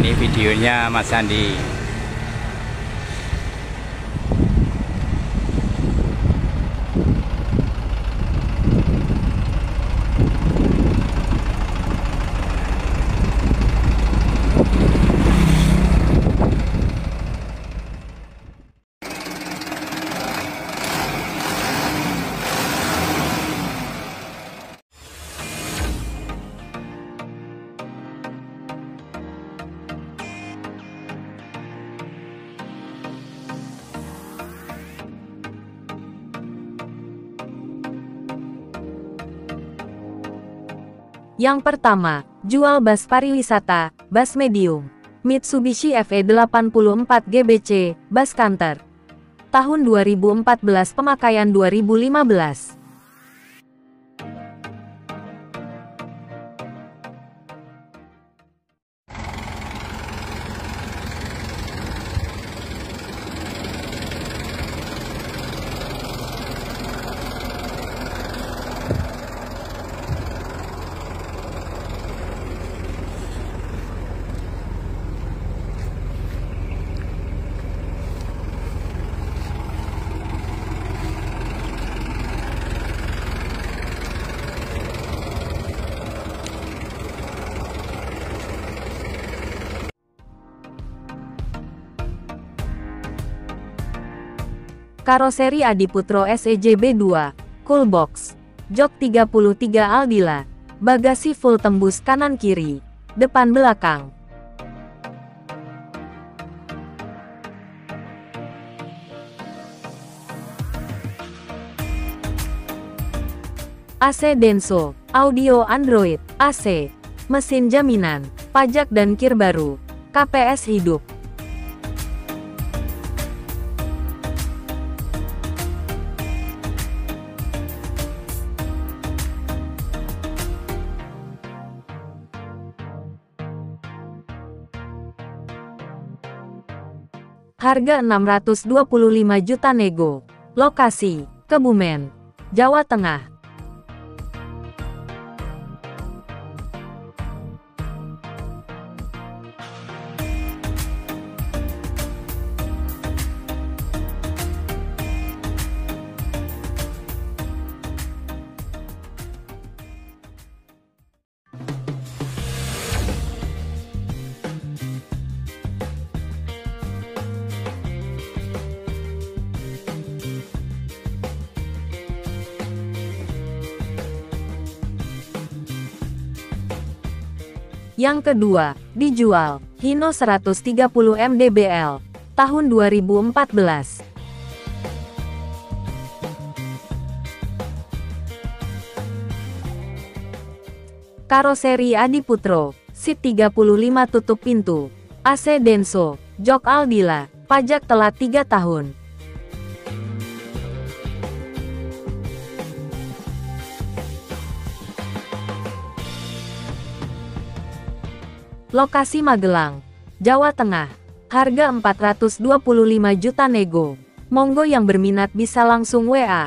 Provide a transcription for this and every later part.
ini videonya Mas Sandi. Yang pertama, jual bus pariwisata, bus medium. Mitsubishi FE84 GBC, bus Canter. Tahun 2014, pemakaian 2015. Karoseri Adiputro SEJB2, cool box, jok 33 Aldila, bagasi full tembus kanan kiri, depan belakang. AC Denso, audio Android, AC, mesin jaminan, pajak dan kir baru, KPS hidup. Harga 625 juta nego. Lokasi, Kebumen, Jawa Tengah. Yang kedua, dijual, Hino 130 mdbl, tahun 2014. Karoseri Adiputro, seat 35 tutup pintu, AC Denso, jok Aldila, pajak telat 3 tahun. Lokasi Magelang, Jawa Tengah. Harga 425 juta nego. Monggo yang berminat bisa langsung WA.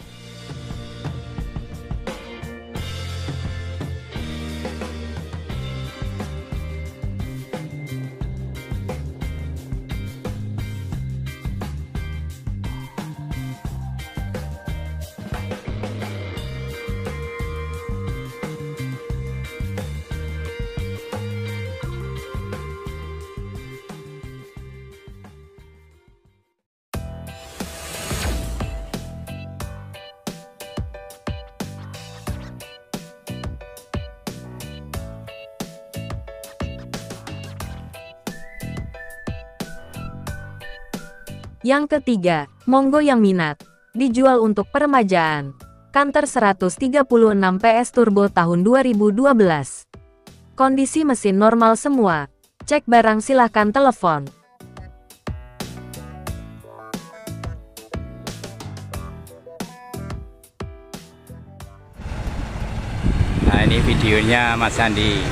Yang ketiga, monggo yang minat. Dijual untuk peremajaan. Canter 136 PS Turbo tahun 2012. Kondisi mesin normal semua. Cek barang silahkan telepon. Nah, ini videonya Mas Sandi.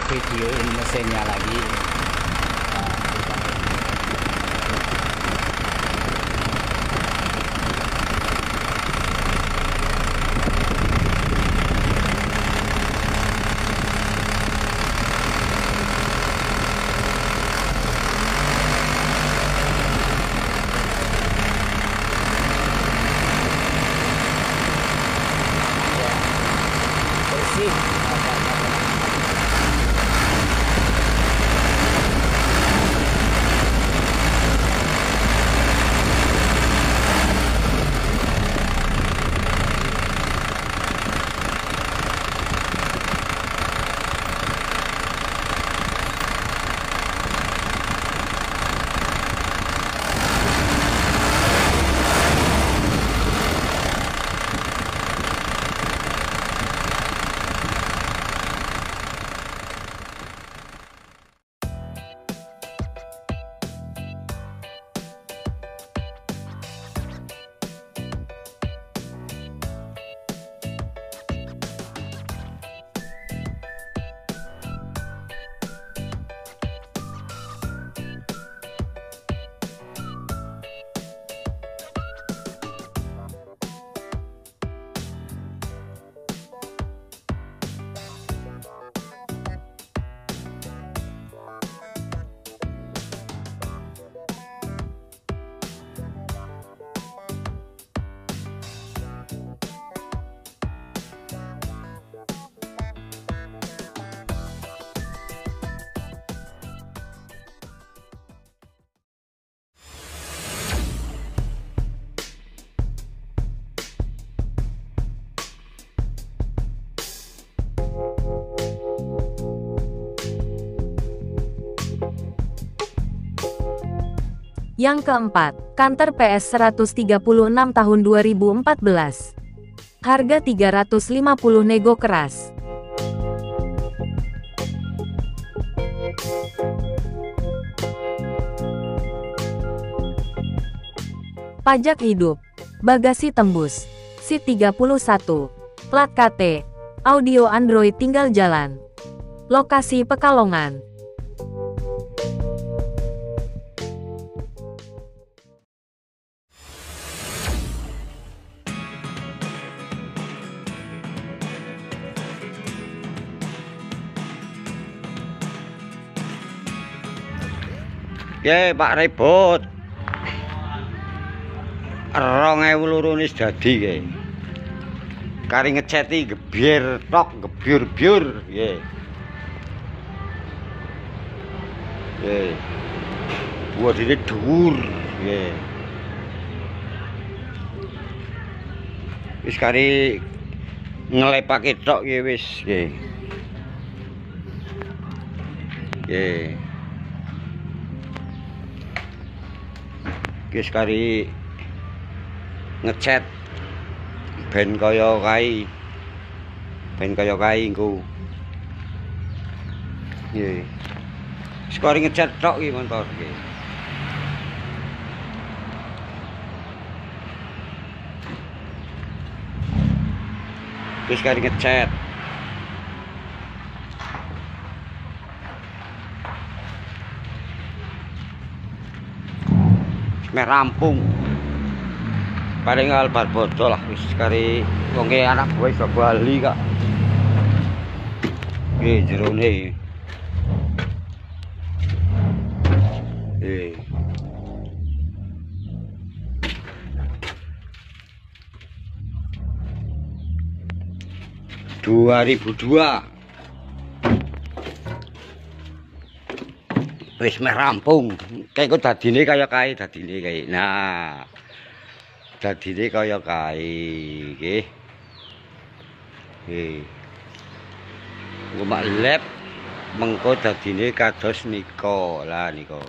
videoin mesinnya lagi. Bersih. Yang keempat, Canter PS 136 tahun 2014. Harga 350 nego keras. Pajak hidup, bagasi tembus, seat 31, plat KT, audio Android tinggal jalan. Lokasi Pekalongan. Ye Pak Ribut 2000 wis dadi ye. Kari ngeceti gebyir tok gebyur-byur ye. Ye. Buadine dhuwur ye. Wis kari ngelepake tok ye wis ye. Ye. Wis kari ngecat ben kaya kae engko nggih wis kari ngecat tok iki motor nggih wis kari ngecat meh rampung paling albar bodo lah wis kari wonge anak gue iso bali kak nggih jerone nggih 2002 wis meh rampung kayak kok dadine kaya kae dadine kae nah dadine kaya kae nggih nggih ngomong lep mengko dadine kados nika lah nika.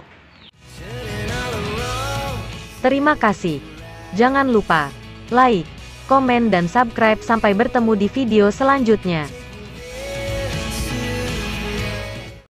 Terima kasih. Jangan lupa like, komen dan subscribe sampai bertemu di video selanjutnya.